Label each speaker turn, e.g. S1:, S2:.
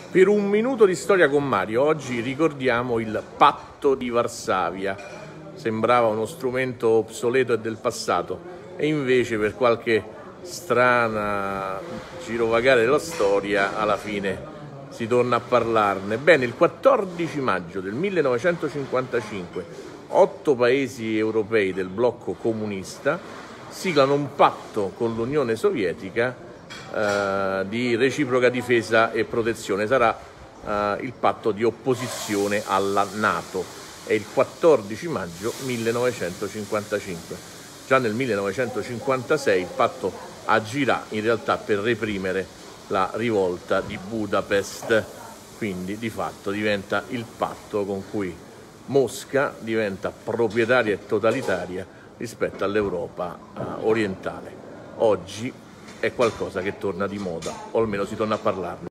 S1: Per un minuto di storia con Mario, oggi ricordiamo il Patto di Varsavia. Sembrava uno strumento obsoleto e del passato, e invece per qualche strana girovagare della storia alla fine si torna a parlarne. Bene, il 14 maggio del 1955 8 paesi europei del blocco comunista siglano un patto con l'Unione Sovietica di reciproca difesa e protezione. Sarà il patto di opposizione alla NATO. È il 14 maggio 1955. Già nel 1956 il patto agirà in realtà per reprimere la rivolta di Budapest, quindi di fatto diventa il patto con cui Mosca diventa proprietaria e totalitaria rispetto all'Europa orientale. Oggi è qualcosa che torna di moda, o almeno si torna a parlarne.